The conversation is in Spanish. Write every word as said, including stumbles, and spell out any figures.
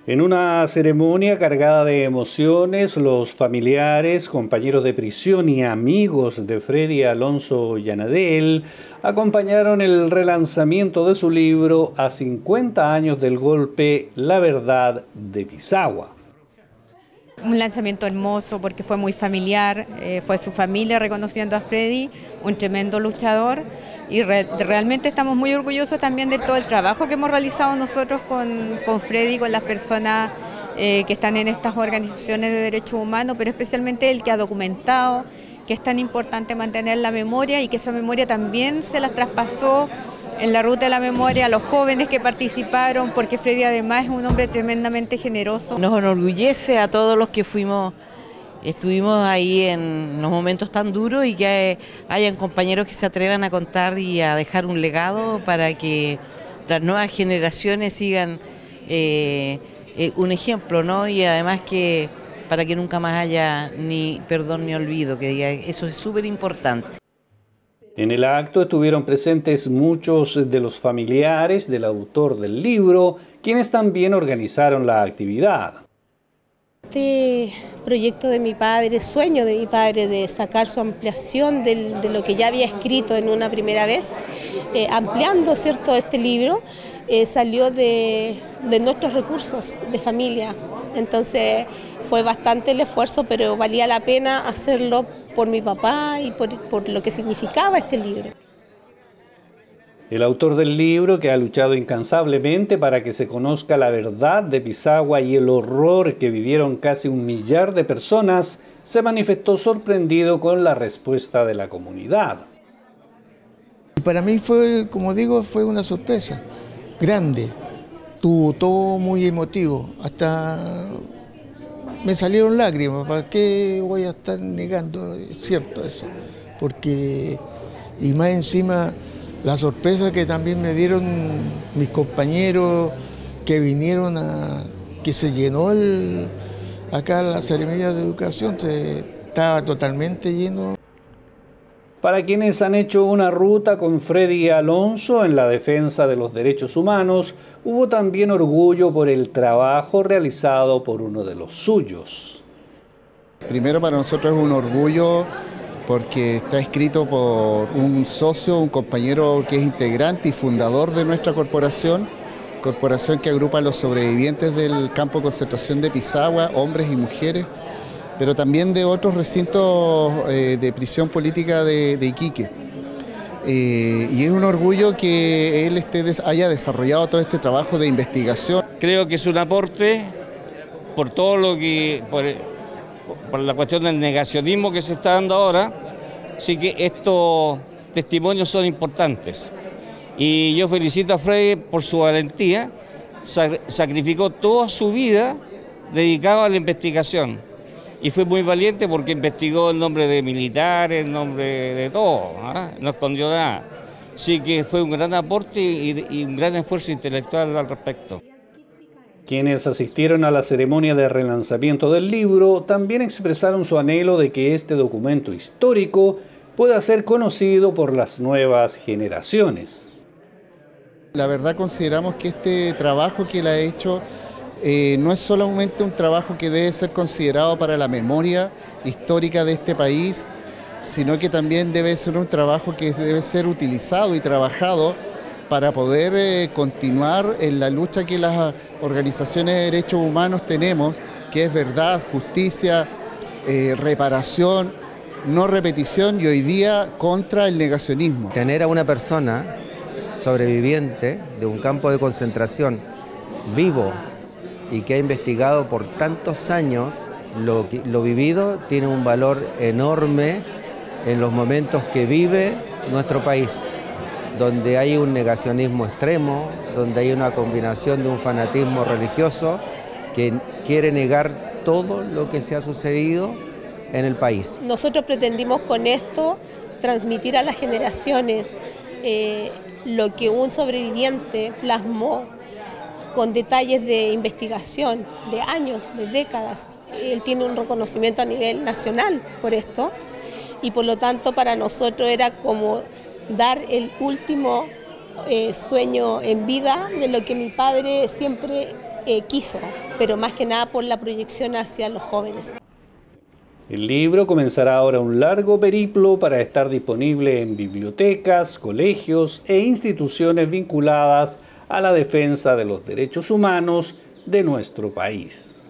En una ceremonia cargada de emociones, los familiares, compañeros de prisión y amigos de Freddy Alonso Yanadel acompañaron el relanzamiento de su libro a cincuenta años del golpe La Verdad de Pisagua. Un lanzamiento hermoso porque fue muy familiar, eh, fue su familia reconociendo a Freddy, un tremendo luchador. Y re, realmente estamos muy orgullosos también de todo el trabajo que hemos realizado nosotros con, con Freddy, con las personas eh, que están en estas organizaciones de derechos humanos, pero especialmente el que ha documentado que es tan importante mantener la memoria y que esa memoria también se las traspasó en la ruta de la memoria a los jóvenes que participaron, porque Freddy además es un hombre tremendamente generoso. Nos enorgullece a todos los que fuimos Estuvimos ahí en los momentos tan duros y que hayan compañeros que se atrevan a contar y a dejar un legado para que las nuevas generaciones sigan eh, eh, un ejemplo, ¿no? Y además que para que nunca más haya ni perdón ni olvido, que diga, eso es súper importante. En el acto estuvieron presentes muchos de los familiares del autor del libro, quienes también organizaron la actividad. Este proyecto de mi padre, sueño de mi padre de sacar su ampliación del, de lo que ya había escrito en una primera vez, eh, ampliando, ¿cierto?, este libro, eh, salió de, de nuestros recursos de familia. Entonces fue bastante el esfuerzo, pero valía la pena hacerlo por mi papá y por, por lo que significaba este libro. El autor del libro, que ha luchado incansablemente para que se conozca la verdad de Pisagua y el horror que vivieron casi un millar de personas, se manifestó sorprendido con la respuesta de la comunidad. Para mí fue, como digo, fue una sorpresa grande. Tuvo todo muy emotivo, hasta me salieron lágrimas. ¿Para qué voy a estar negando? Es cierto eso, porque, y más encima, la sorpresa que también me dieron mis compañeros que vinieron a, que se llenó el, acá la ceremonia de educación, se, estaba totalmente lleno. Para quienes han hecho una ruta con Freddy Alonso en la defensa de los derechos humanos, hubo también orgullo por el trabajo realizado por uno de los suyos. Primero, para nosotros es un orgullo porque está escrito por un socio, un compañero que es integrante y fundador de nuestra corporación, corporación que agrupa a los sobrevivientes del campo de concentración de Pisagua, hombres y mujeres, pero también de otros recintos eh, de prisión política de, de Iquique. Eh, y es un orgullo que él esté, haya desarrollado todo este trabajo de investigación. Creo que es un aporte por todo lo que... Por, por la cuestión del negacionismo que se está dando ahora, así que estos testimonios son importantes. Y yo felicito a Freddy por su valentía, sacrificó toda su vida dedicado a la investigación y fue muy valiente porque investigó el nombre de militares, el nombre de todo, ¿eh? No escondió nada. Así que fue un gran aporte y, y un gran esfuerzo intelectual al respecto. Quienes asistieron a la ceremonia de relanzamiento del libro también expresaron su anhelo de que este documento histórico pueda ser conocido por las nuevas generaciones. La verdad consideramos que este trabajo que él ha hecho eh, no es solamente un trabajo que debe ser considerado para la memoria histórica de este país, sino que también debe ser un trabajo que debe ser utilizado y trabajado para poder eh, continuar en la lucha que las organizaciones de derechos humanos tenemos, que es verdad, justicia, eh, reparación, no repetición y hoy día contra el negacionismo. Tener a una persona sobreviviente de un campo de concentración vivo y que ha investigado por tantos años lo, lo vivido tiene un valor enorme en los momentos que vive nuestro país, donde hay un negacionismo extremo, donde hay una combinación de un fanatismo religioso que quiere negar todo lo que se ha sucedido en el país. Nosotros pretendimos con esto transmitir a las generaciones eh, lo que un sobreviviente plasmó con detalles de investigación, de años, de décadas. Él tiene un reconocimiento a nivel nacional por esto y por lo tanto para nosotros era como dar el último eh, sueño en vida de lo que mi padre siempre eh, quiso, pero más que nada por la proyección hacia los jóvenes. El libro comenzará ahora un largo periplo para estar disponible en bibliotecas, colegios e instituciones vinculadas a la defensa de los derechos humanos de nuestro país.